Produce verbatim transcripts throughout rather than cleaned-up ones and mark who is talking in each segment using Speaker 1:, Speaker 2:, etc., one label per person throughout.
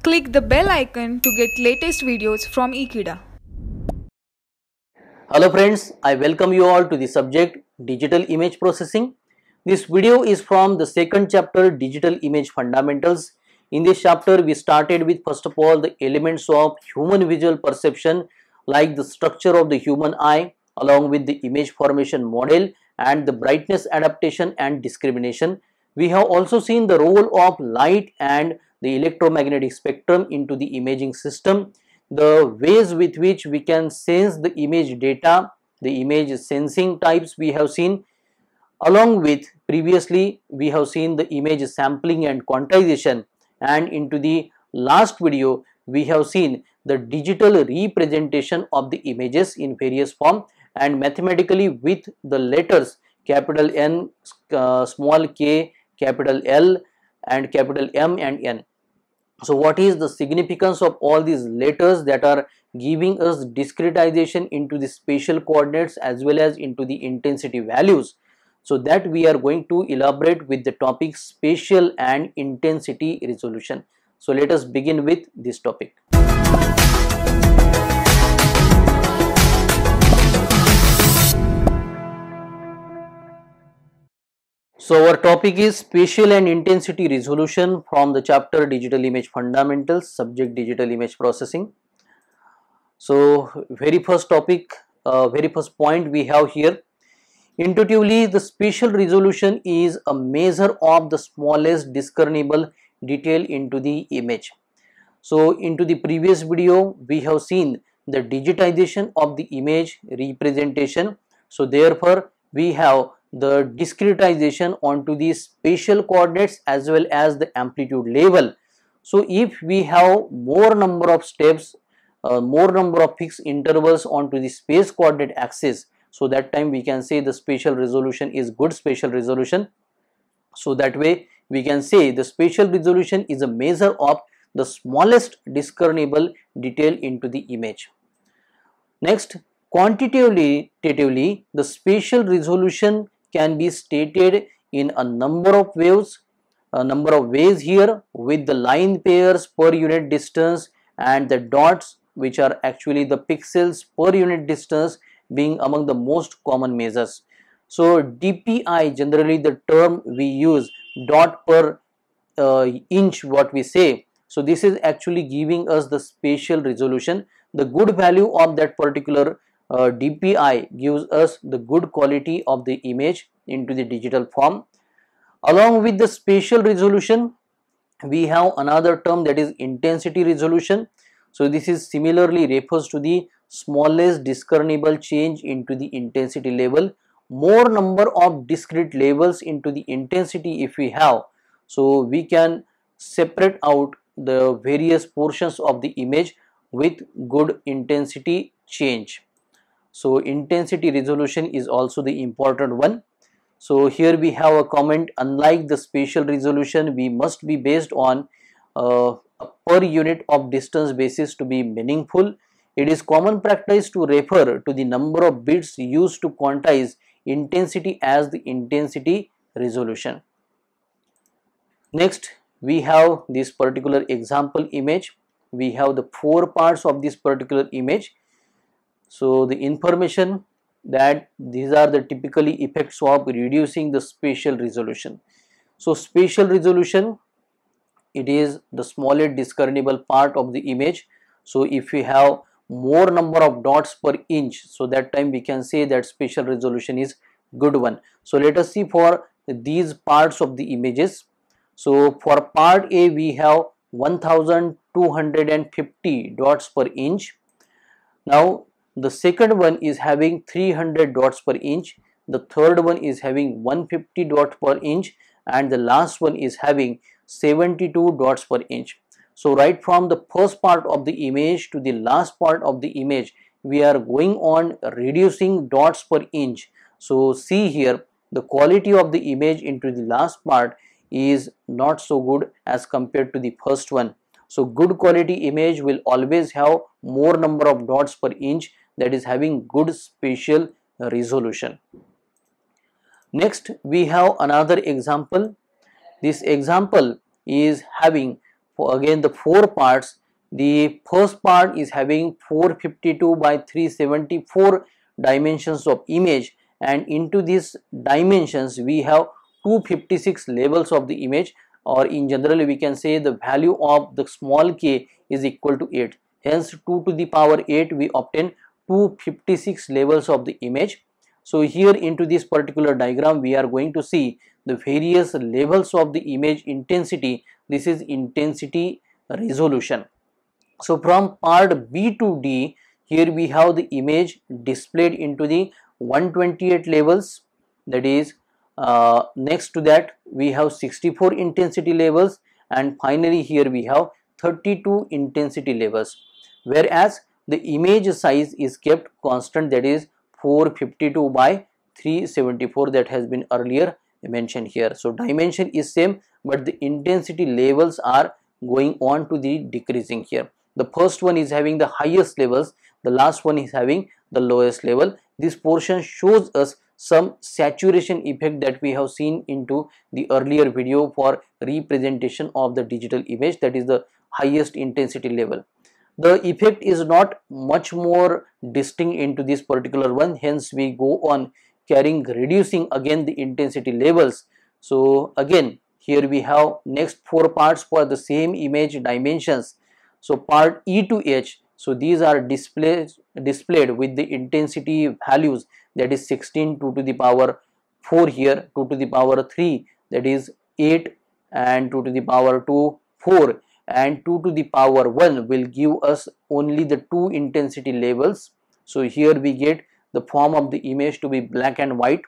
Speaker 1: Click the bell icon to get latest videos from Ekeeda.
Speaker 2: Hello friends, I welcome you all to the subject Digital Image Processing. This video is from the second chapter, Digital Image Fundamentals. In this chapter, we started with first of all the elements of human visual perception like the structure of the human eye along with the image formation model and the brightness adaptation and discrimination. We have also seen the role of light and the electromagnetic spectrum into the imaging system, the ways with which we can sense the image data, the image sensing types we have seen. Along with previously we have seen the image sampling and quantization, and into the last video we have seen the digital representation of the images in various form and mathematically with the letters capital N, uh, small k, capital L and capital M and N. So what is the significance of all these letters that are giving us discretization into the spatial coordinates as well as into the intensity values? So that we are going to elaborate with the topic spatial and intensity resolution. So let us begin with this topic. So our topic is spatial and intensity resolution from the chapter Digital Image Fundamentals, subject Digital Image Processing. So very first topic, uh, very first point we have here. Intuitively, the spatial resolution is a measure of the smallest discernible detail into the image. So into the previous video we have seen the digitization of the image representation. So therefore we have the discretization onto the spatial coordinates as well as the amplitude level. So if we have more number of steps, uh, more number of fixed intervals onto the space coordinate axis, so that time we can say the spatial resolution is good spatial resolution. So that way we can say the spatial resolution is a measure of the smallest discernible detail into the image. Next, quantitatively, the spatial resolution can be stated in a number of ways, a number of ways here with the line pairs per unit distance and the dots which are actually the pixels per unit distance being among the most common measures. So D P I, generally the term we use, dot per uh, inch what we say. So this is actually giving us the spatial resolution. The good value of that particular uh, D P I gives us the good quality of the image into the digital form. Along with the spatial resolution we have another term, that is intensity resolution. So this is similarly refers to the smallest discernible change into the intensity level. More number of discrete levels into the intensity if we have, so we can separate out the various portions of the image with good intensity change. So intensity resolution is also the important one. So here we have a comment, unlike the spatial resolution we must be based on uh, a per unit of distance basis to be meaningful. It is common practice to refer to the number of bits used to quantize intensity as the intensity resolution. Next we have this particular example image. We have the four parts of this particular image. So the information that these are the typically effects of reducing the spatial resolution. So spatial resolution, it is the smallest discernible part of the image. So if we have more number of dots per inch, so that time we can say that spatial resolution is good one. So let us see for these parts of the images. So for part A we have one thousand two hundred fifty dots per inch. Now the second one is having three hundred dots per inch, the third one is having one hundred fifty dots per inch, and the last one is having seventy-two dots per inch. So right from the first part of the image to the last part of the image we are going on reducing dots per inch. So see here the quality of the image into the last part is not so good as compared to the first one. So good quality image will always have more number of dots per inch, that is having good spatial resolution. Next we have another example. This example is having for again the four parts. The first part is having four fifty-two by three seventy-four dimensions of image, and into these dimensions we have two hundred fifty-six labels of the image, or in general we can say the value of the small k is equal to eight. Hence two to the power eight we obtain two hundred fifty-six labels of the image. So here into this particular diagram we are going to see the various levels of the image intensity. This is intensity resolution. So from part B to D, here we have the image displayed into the one hundred twenty-eight levels, that is uh, next to that we have sixty-four intensity levels, and finally here we have thirty-two intensity levels, whereas the image size is kept constant, that is four fifty-two by three seventy-four, that has been earlier mentioned here. So dimension is same, but the intensity levels are going on to the decreasing here. The first one is having the highest levels, the last one is having the lowest level. This portion shows us some saturation effect that we have seen into the earlier video for representation of the digital image, that is the highest intensity level. The effect is not much more distinct into this particular one, hence we go on carrying reducing again the intensity levels. So again here we have next four parts for the same image dimensions. So part E to H, so these are displayed displayed with the intensity values, that is sixteen, two to the power four here, two to the power three, that is eight, and two to the power two, four, and two to the power one will give us only the two intensity levels. So here we get the form of the image to be black and white.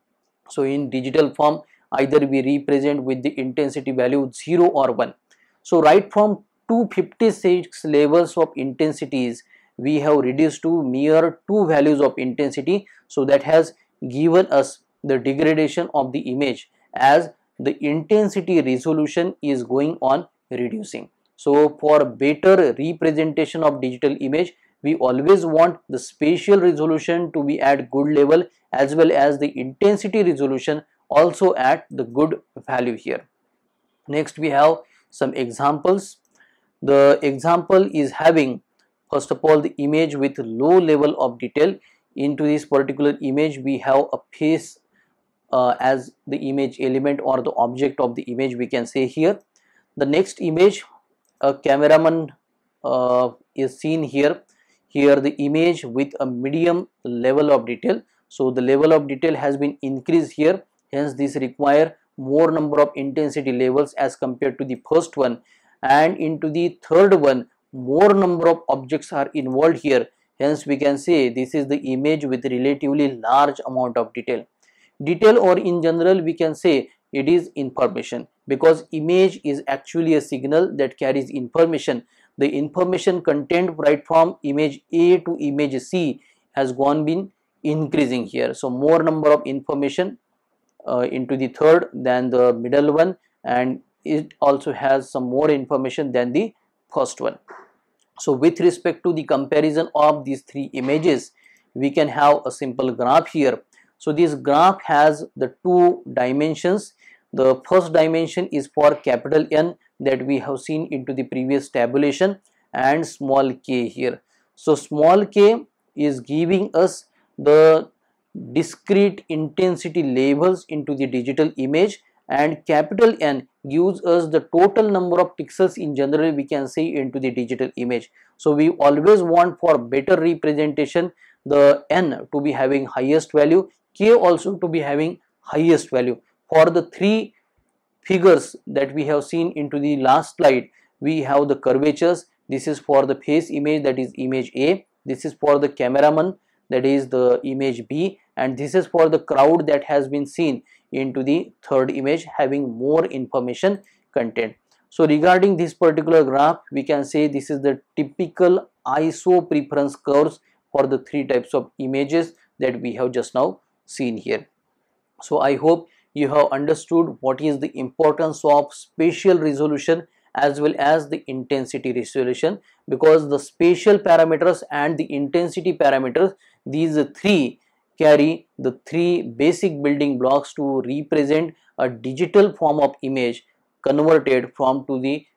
Speaker 2: So in digital form either we represent with the intensity value zero or one. So right from two hundred fifty-six levels of intensities we have reduced to mere two values of intensity. So that has given us the degradation of the image as the intensity resolution is going on reducing. So for better representation of digital image, we always want the spatial resolution to be at good level as well as the intensity resolution also at the good value here. Next we have some examples. The example is having first of all the image with low level of detail. Into this particular image we have a face uh, as the image element or the object of the image, we can say here. The next image, a cameraman uh, is seen here. Here the image with a medium level of detail. So the level of detail has been increased here, hence this require more number of intensity levels as compared to the first one. And into the third one more number of objects are involved here, hence we can say this is the image with relatively large amount of detail. Detail, or in general we can say it is information, because image is actually a signal that carries information. The information content right from image A to image C has gone been increasing here. So more number of information uh, into the third than the middle one, and it also has some more information than the first one. So with respect to the comparison of these three images, we can have a simple graph here. So this graph has the two dimensions. The first dimension is for capital N that we have seen into the previous tabulation, and small k here. So small k is giving us the discrete intensity levels into the digital image, and capital N gives us the total number of pixels in general, we can say, into the digital image. So we always want for better representation the N to be having highest value, K also to be having highest value. For the three figures that we have seen into the last slide, we have the curvatures. This is for the face image, that is image A. This is for the cameraman, that is the image B, and this is for the crowd that has been seen into the third image having more information content. So regarding this particular graph, we can say this is the typical I S O preference curves for the three types of images that we have just now seen here. So I hope you have understood what is the importance of spatial resolution as well as the intensity resolution, because the spatial parameters and the intensity parameters, these three carry the three basic building blocks to represent a digital form of image converted from to the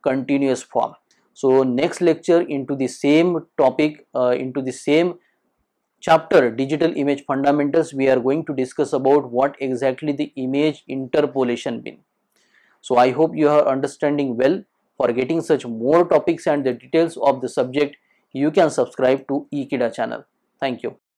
Speaker 2: continuous form. So next lecture into the same topic, uh, into the same chapter, digital image fundamentals, we are going to discuss about what exactly the image interpolation means. So I hope you are understanding well. For getting such more topics and the details of the subject, you can subscribe to Ekeeda channel. Thank you.